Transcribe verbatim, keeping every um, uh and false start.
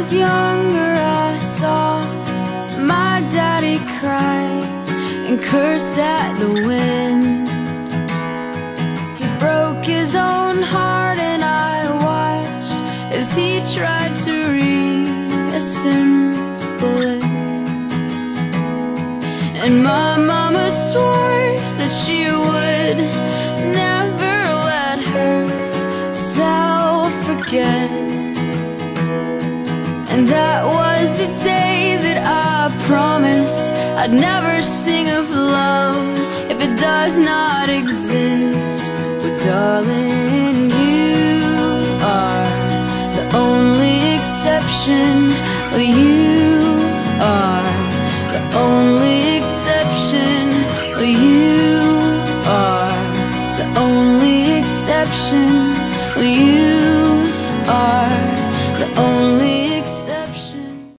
was younger, I saw my daddy cry and curse at the wind. He broke his own heart and I watched as he tried to reassemble it. And my mama swore that she would never let herself forget. And that was the day that I promised I'd never sing of love if it does not exist. But darling, you are the only exception. Well, you are the only exception. Well, you are the only exception. Well, you